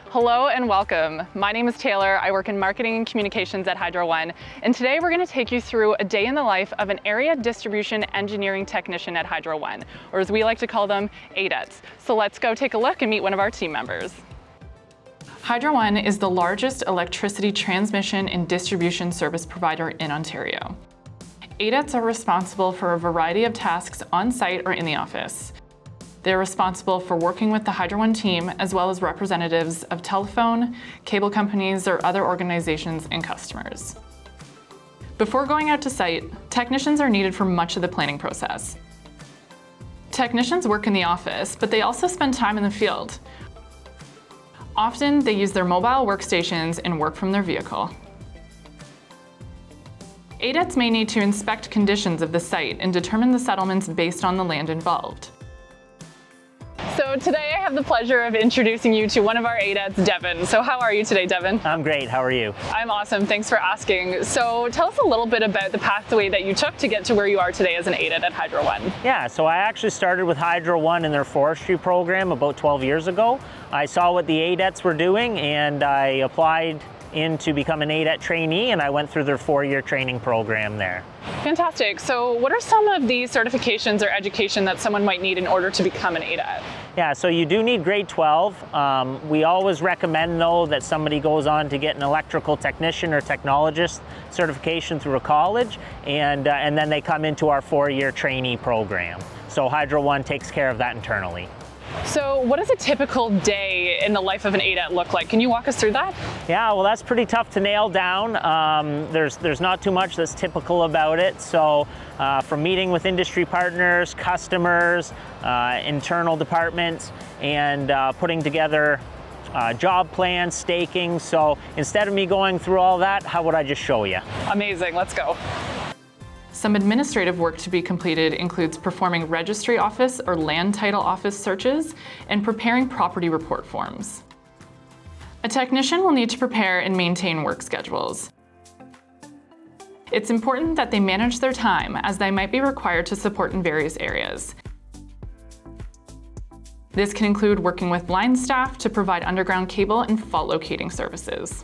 Hello and welcome. My name is Taylor. I work in marketing and communications at Hydro One, and today we're going to take you through a day in the life of an area distribution engineering technician at Hydro One, or as we like to call them, ADETs. So let's go take a look and meet one of our team members. Hydro One is the largest electricity transmission and distribution service provider in Ontario. ADETs are responsible for a variety of tasks on site or in the office. They're responsible for working with the Hydro One team, as well as representatives of telephone, cable companies, or other organizations and customers. Before going out to site, technicians are needed for much of the planning process. Technicians work in the office, but they also spend time in the field. Often, they use their mobile workstations and work from their vehicle. ADETs may need to inspect conditions of the site and determine the settlements based on the land involved. So today I have the pleasure of introducing you to one of our ADETs, Devin. So how are you today, Devin? I'm great, how are you? I'm awesome, thanks for asking. So tell us a little bit about the pathway that you took to get to where you are today as an ADET at Hydro One. Yeah, so I actually started with Hydro One in their forestry program about 12 years ago. I saw what the ADETs were doing and I applied in to become an ADET trainee, and I went through their 4-year training program there. Fantastic. So what are some of the certifications or education that someone might need in order to become an ADET? Yeah, so you do need grade 12. We always recommend, though, that somebody goes on to get an electrical technician or technologist certification through a college, and then they come into our 4-year trainee program. So Hydro One takes care of that internally. So what does a typical day in the life of an ADET look like? Can you walk us through that? Yeah, well, that's pretty tough to nail down. There's not too much that's typical about it. So from meeting with industry partners, customers, internal departments, and putting together job plans, staking. So instead of me going through all that, how would I just show you? Amazing, let's go. Some administrative work to be completed includes performing registry office or land title office searches and preparing property report forms. A technician will need to prepare and maintain work schedules. It's important that they manage their time, as they might be required to support in various areas. This can include working with line staff to provide underground cable and fault locating services.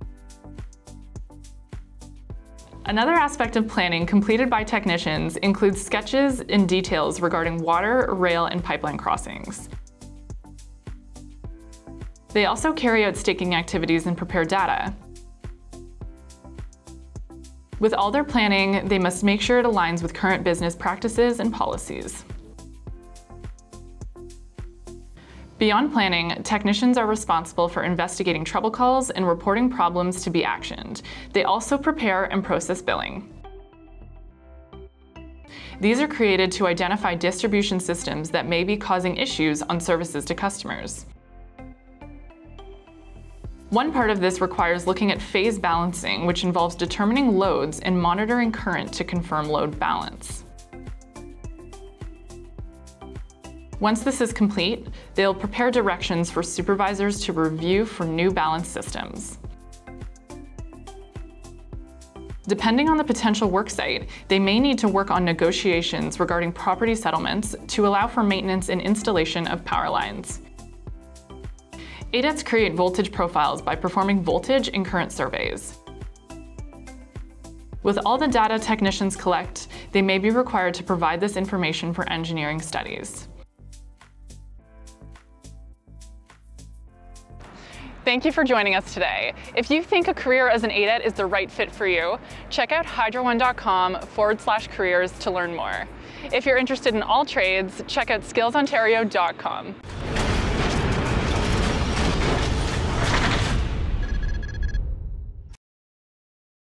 Another aspect of planning completed by technicians includes sketches and details regarding water, rail, and pipeline crossings. They also carry out staking activities and prepare data. With all their planning, they must make sure it aligns with current business practices and policies. Beyond planning, technicians are responsible for investigating trouble calls and reporting problems to be actioned. They also prepare and process billing. These are created to identify distribution systems that may be causing issues on services to customers. One part of this requires looking at phase balancing, which involves determining loads and monitoring current to confirm load balance. Once this is complete, they'll prepare directions for supervisors to review for new balance systems. Depending on the potential work site, they may need to work on negotiations regarding property settlements to allow for maintenance and installation of power lines. ADETs create voltage profiles by performing voltage and current surveys. With all the data technicians collect, they may be required to provide this information for engineering studies. Thank you for joining us today. If you think a career as an ADET is the right fit for you, check out hydro1.com/careers to learn more. If you're interested in all trades, check out skillsontario.com.